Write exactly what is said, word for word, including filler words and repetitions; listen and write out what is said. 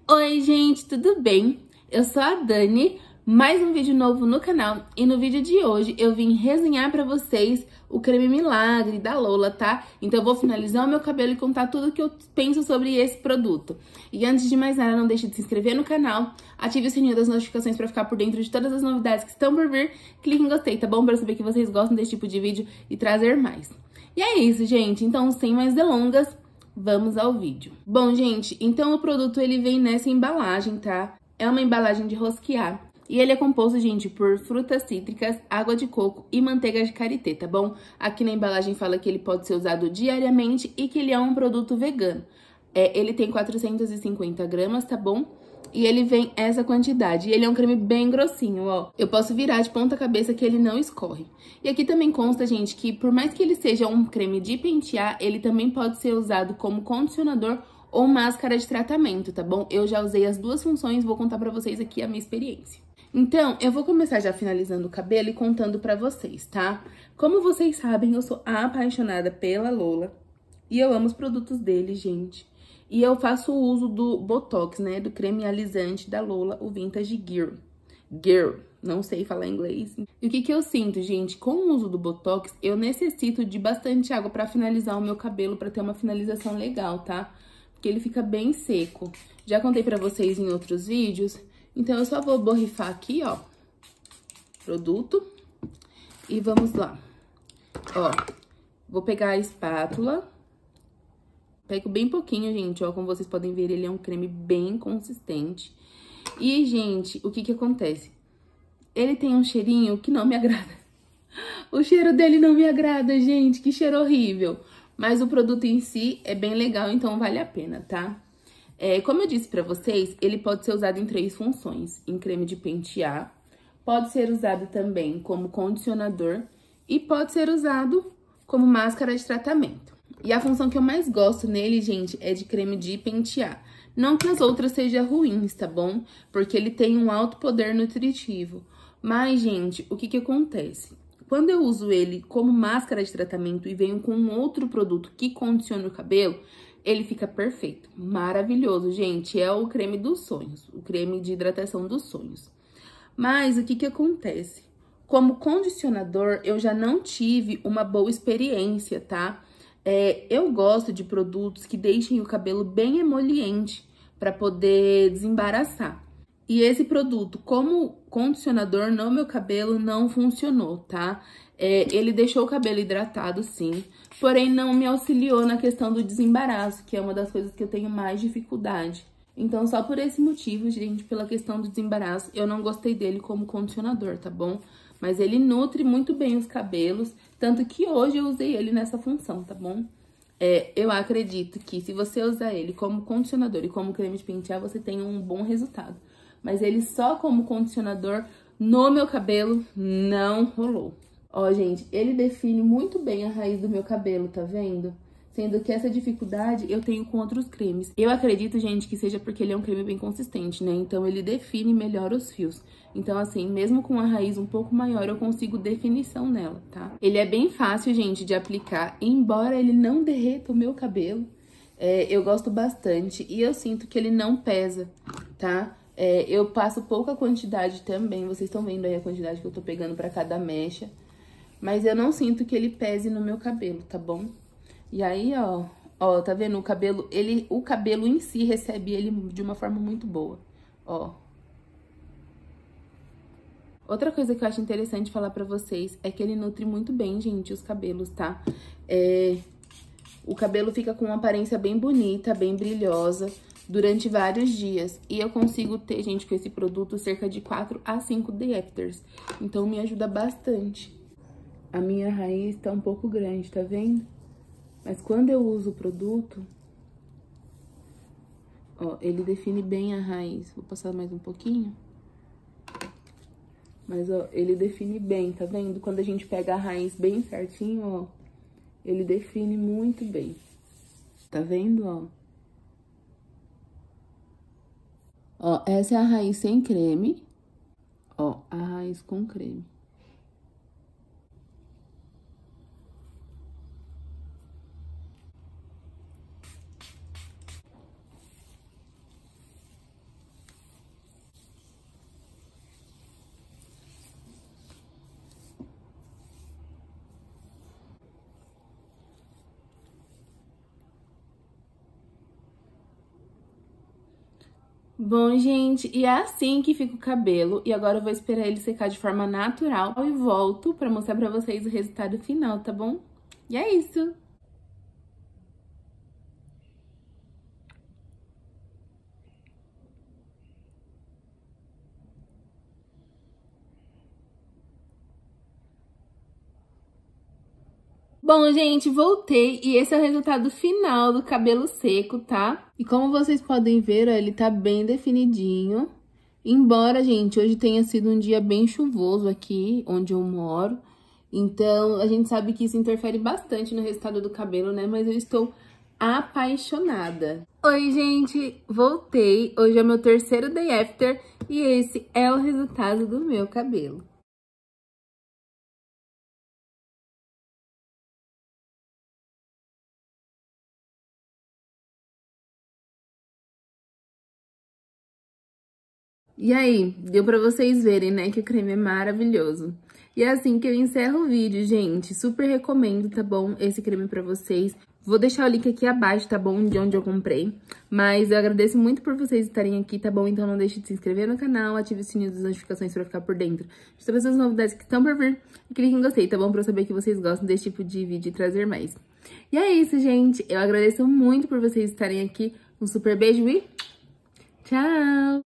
Oi gente, tudo bem? Eu sou a Dani, mais um vídeo novo no canal e no vídeo de hoje eu vim resenhar pra vocês o creme Milagre da Lola, tá? Então eu vou finalizar o meu cabelo e contar tudo o que eu penso sobre esse produto. E antes de mais nada, não deixe de se inscrever no canal, ative o sininho das notificações pra ficar por dentro de todas as novidades que estão por vir, clique em gostei, tá bom? Pra eu saber que vocês gostam desse tipo de vídeo e trazer mais. E é isso, gente, então sem mais delongas, vamos ao vídeo. Bom, gente, então o produto ele vem nessa embalagem, tá? É uma embalagem de rosquear. E ele é composto, gente, por frutas cítricas, água de coco e manteiga de karité, tá bom? Aqui na embalagem fala que ele pode ser usado diariamente e que ele é um produto vegano. É, ele tem quatrocentas e cinquenta gramas, tá bom? E ele vem essa quantidade. E ele é um creme bem grossinho, ó. Eu posso virar de ponta cabeça que ele não escorre. E aqui também consta, gente, que por mais que ele seja um creme de pentear, ele também pode ser usado como condicionador ou máscara de tratamento, tá bom? Eu já usei as duas funções, vou contar pra vocês aqui a minha experiência. Então, eu vou começar já finalizando o cabelo e contando pra vocês, tá? Como vocês sabem, eu sou apaixonada pela Lola e eu amo os produtos dele, gente. E eu faço o uso do Botox, né? Do creme alisante da Lola, o Vintage Girl. Girl, não sei falar inglês. E o que que eu sinto, gente? Com o uso do Botox, eu necessito de bastante água pra finalizar o meu cabelo, pra ter uma finalização legal, tá? Porque ele fica bem seco. Já contei pra vocês em outros vídeos, então eu só vou borrifar aqui, ó, produto. E vamos lá. Ó, vou pegar a espátula. Pego bem pouquinho, gente, ó, como vocês podem ver, ele é um creme bem consistente. E, gente, o que que acontece? Ele tem um cheirinho que não me agrada. O cheiro dele não me agrada, gente, que cheiro horrível. Mas o produto em si é bem legal, então vale a pena, tá? É, como eu disse pra vocês, ele pode ser usado em três funções. Em creme de pentear, pode ser usado também como condicionador e pode ser usado como máscara de tratamento. E a função que eu mais gosto nele, gente, é de creme de pentear. Não que as outras sejam ruins, tá bom? Porque ele tem um alto poder nutritivo. Mas, gente, o que que acontece? Quando eu uso ele como máscara de tratamento e venho com um outro produto que condiciona o cabelo, ele fica perfeito. Maravilhoso, gente. É o creme dos sonhos. O creme de hidratação dos sonhos. Mas, o que que acontece? Como condicionador, eu já não tive uma boa experiência, tá? É, eu gosto de produtos que deixem o cabelo bem emoliente para poder desembaraçar. E esse produto, como condicionador no meu cabelo, não funcionou, tá? É, ele deixou o cabelo hidratado, sim, porém não me auxiliou na questão do desembaraço, que é uma das coisas que eu tenho mais dificuldade. Então, só por esse motivo, gente, pela questão do desembaraço, eu não gostei dele como condicionador, tá bom? Mas ele nutre muito bem os cabelos, tanto que hoje eu usei ele nessa função, tá bom? É, eu acredito que se você usar ele como condicionador e como creme de pentear, você tem um bom resultado. Mas ele só como condicionador no meu cabelo não rolou. Ó, gente, ele define muito bem a raiz do meu cabelo, tá vendo? Sendo que essa dificuldade eu tenho com outros cremes. Eu acredito, gente, que seja porque ele é um creme bem consistente, né? Então, ele define melhor os fios. Então, assim, mesmo com a raiz um pouco maior, eu consigo definição nela, tá? Ele é bem fácil, gente, de aplicar. Embora ele não derreta o meu cabelo, é, eu gosto bastante. E eu sinto que ele não pesa, tá? É, eu passo pouca quantidade também. Vocês estão vendo aí a quantidade que eu tô pegando pra cada mecha. Mas eu não sinto que ele pese no meu cabelo, tá bom? E aí, ó, ó, tá vendo? O cabelo, ele, o cabelo em si recebe ele de uma forma muito boa, ó. Outra coisa que eu acho interessante falar pra vocês é que ele nutre muito bem, gente, os cabelos, tá? É, o cabelo fica com uma aparência bem bonita, bem brilhosa durante vários dias. E eu consigo ter, gente, com esse produto cerca de quatro a cinco diopters. Então, me ajuda bastante. A minha raiz tá um pouco grande, tá vendo? Mas quando eu uso o produto, ó, ele define bem a raiz. Vou passar mais um pouquinho. Mas, ó, ele define bem, tá vendo? Quando a gente pega a raiz bem certinho, ó, ele define muito bem. Tá vendo, ó? Ó, essa é a raiz sem creme. Ó, a raiz com creme. Bom, gente, e é assim que fica o cabelo. E agora eu vou esperar ele secar de forma natural e volto pra mostrar pra vocês o resultado final, tá bom? E é isso! Bom, gente, voltei e esse é o resultado final do cabelo seco, tá? E como vocês podem ver, ó, ele tá bem definidinho. Embora, gente, hoje tenha sido um dia bem chuvoso aqui onde eu moro. Então, a gente sabe que isso interfere bastante no resultado do cabelo, né? Mas eu estou apaixonada. Oi, gente, voltei. Hoje é meu terceiro day after e esse é o resultado do meu cabelo. E aí, deu pra vocês verem, né, que o creme é maravilhoso. E é assim que eu encerro o vídeo, gente. Super recomendo, tá bom? Esse creme pra vocês. Vou deixar o link aqui abaixo, tá bom? De onde eu comprei. Mas eu agradeço muito por vocês estarem aqui, tá bom? Então não deixe de se inscrever no canal, ative o sininho das notificações pra ficar por dentro de todas as novidades que estão por vir. E clique em gostei, tá bom? Pra eu saber que vocês gostam desse tipo de vídeo e trazer mais. E é isso, gente. Eu agradeço muito por vocês estarem aqui. Um super beijo e tchau!